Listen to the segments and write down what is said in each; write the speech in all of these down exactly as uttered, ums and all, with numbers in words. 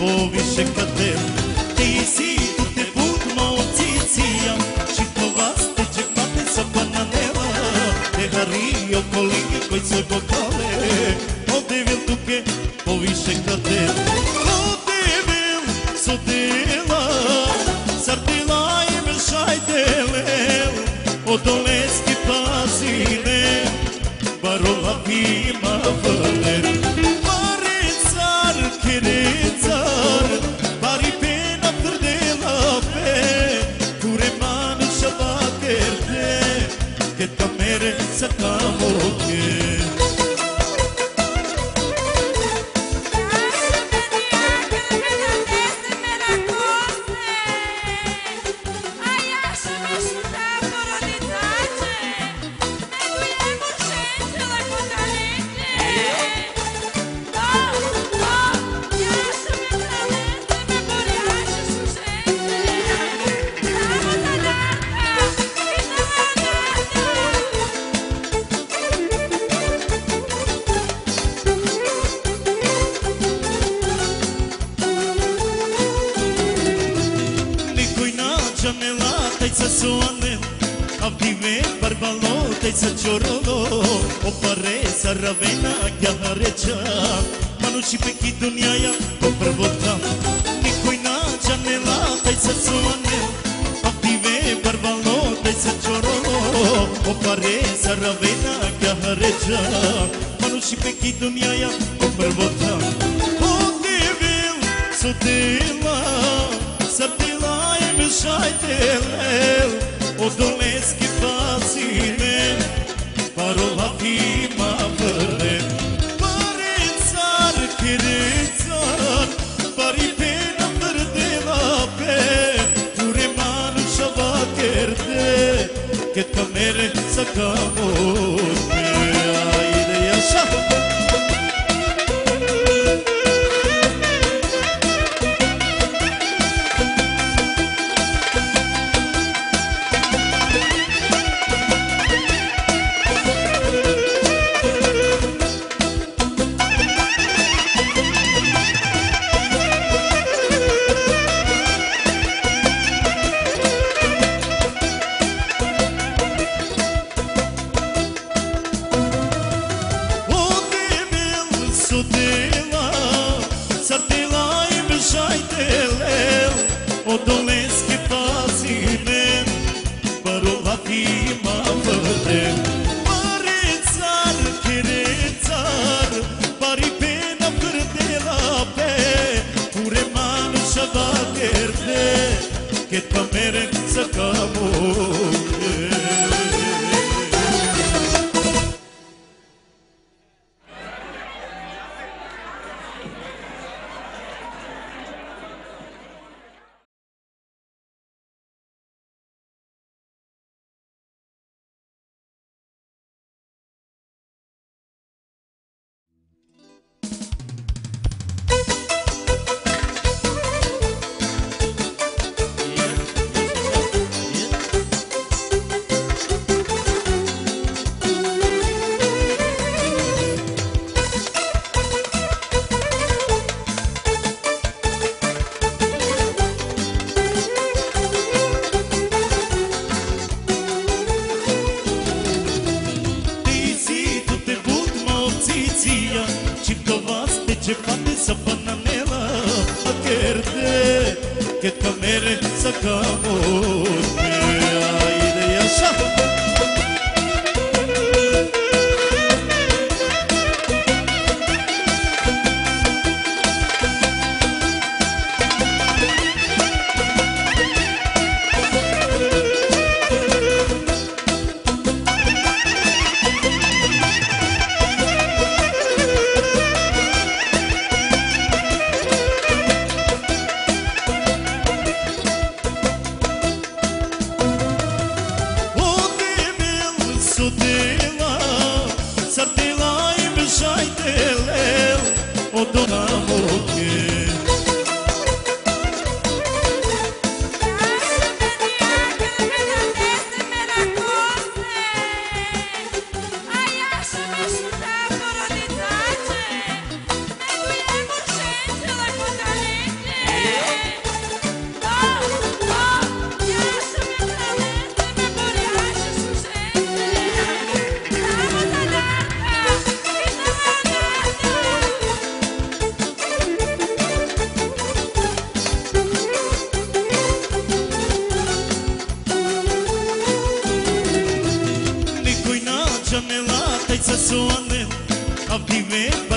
poviše kadel. Ti si tu te budno cicija, čito vas teče pate sa bananela. Te hario kolege koji svoj bokale, ovde vil tuke poviše kadel. Ovde vil sodela, sardela i mešajdelel, od oleski pasine, barola pima vale. Maricar, kiricar, bari pena prdela pe, kure manu shabakerte, ke tamere sakamoke. Sa ciorolo, o pare sa ravena gyaharecha, manushi pe ki dunia ya ko prabota. Nikoi na janela tai sa suane, aptive barbalo tai sa ciorolo, o pare sa ravena gyaharecha, manushi pe ki dunia ya ko prabota. O devil sodela, sardela e mešajdelel, o doleski pasine. Parola pima vale, maricar, kiricar, bari pena prdela pe, kure manu shabakerte, ke kamere sakamote. Ajde yaşa.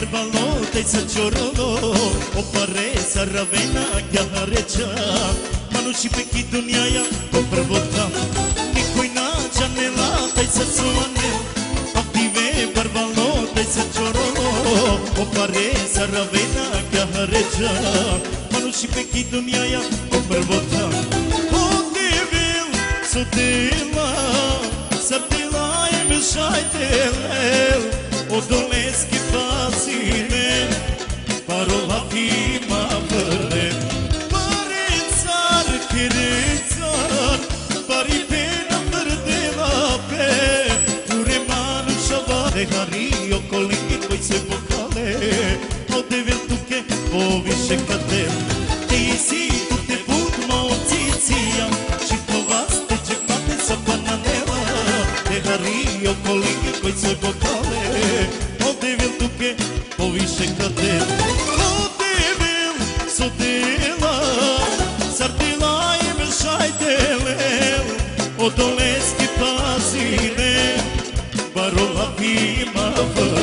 barbalote sa chorolo o pare saravena gyaharecha manushi pe ki dunia ya ko prabodham nikoi na janela taisa suane abdive barbalote sa chorolo o pare saravena gyaharecha manushi pe ki dunia ya ko prabodham o devil sudela sabdila em shaitel o dolesc fascine parola prima verde pare țar chirețar pari pena verde la pe pure manu shava de hari o colingi coi se vocale o de virtu che o visce cade te si tu te put mo zizia ci provaste che fate sa bananela de hari o colingi coi se vocale poviše kade o devil sodela sardila i mešajdele o doleski pasine barova pima